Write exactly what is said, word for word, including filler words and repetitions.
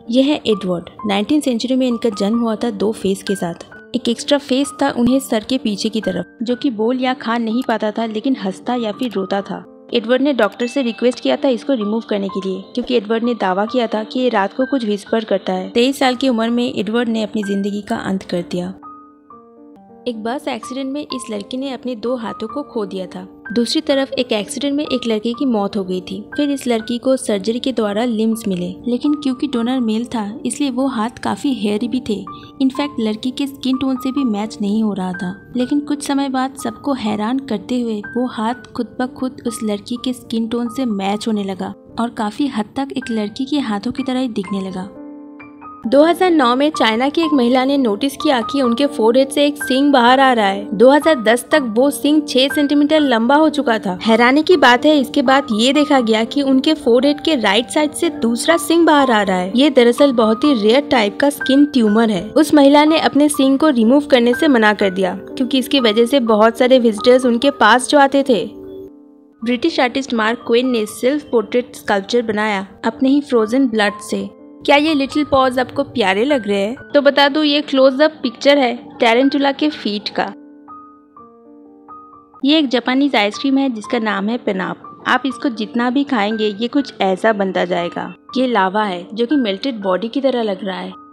यह है Edward. Nineteen century में इनका जन्म हुआ था दो फेस के साथ। एक एक्स्ट्रा फेस था उन्हें सर के पीछे की तरफ, जो कि बोल या खा नहीं पाता था लेकिन हंसता या फिर रोता था। एडवर्ड ने डॉक्टर से रिक्वेस्ट किया था इसको रिमूव करने के लिए, क्योंकि एडवर्ड ने दावा किया था कि ये रात को कुछ विस्पर करता है। तेईस साल की उम्र में एडवर्ड ने अपनी जिंदगी का अंत कर दिया। एक बस एक्सीडेंट में इस लड़के ने अपने दो हाथों को खो दिया था। दूसरी तरफ एक एक्सीडेंट में एक लड़के की मौत हो गई थी। फिर इस लड़की को सर्जरी के द्वारा लिम्स मिले, लेकिन क्योंकि डोनर मेल था इसलिए वो हाथ काफी हेयरी भी थे। इनफैक्ट लड़की के स्किन टोन से भी मैच नहीं हो रहा था। लेकिन कुछ समय बाद सबको हैरान करते हुए वो हाथ खुद ब खुद उस लड़की के स्किन टोन से मैच होने लगा और काफी हद तक एक लड़की के हाथों की तरह ही दिखने लगा। दो हज़ार नौ में चाइना की एक महिला ने नोटिस किया कि उनके फोरहेड से एक सींग बाहर आ रहा है। दो हज़ार दस तक वो सींग छह सेंटीमीटर लंबा हो चुका था। हैरानी की बात है इसके बाद ये देखा गया कि उनके फोरहेड के राइट साइड से दूसरा सींग बाहर आ रहा है। ये दरअसल बहुत ही रेयर टाइप का स्किन ट्यूमर है। उस महिला ने अपने सींग को रिमूव करने से मना कर दिया, क्योंकि इसकी वजह से बहुत सारे विजिटर्स उनके पास जो आते थे। ब्रिटिश आर्टिस्ट मार्क क्वेन ने सेल्फ पोर्ट्रेट स्कल्पचर बनाया अपने ही फ्रोजन ब्लड से। क्या ये लिटिल पॉज आपको प्यारे लग रहे हैं? तो बता दूं ये क्लोज अप पिक्चर है टैरेंटुला के फीट का। ये एक जापानीज आइसक्रीम है जिसका नाम है पेनाप। आप इसको जितना भी खाएंगे ये कुछ ऐसा बनता जाएगा। ये लावा है जो कि मेल्टेड बॉडी की तरह लग रहा है।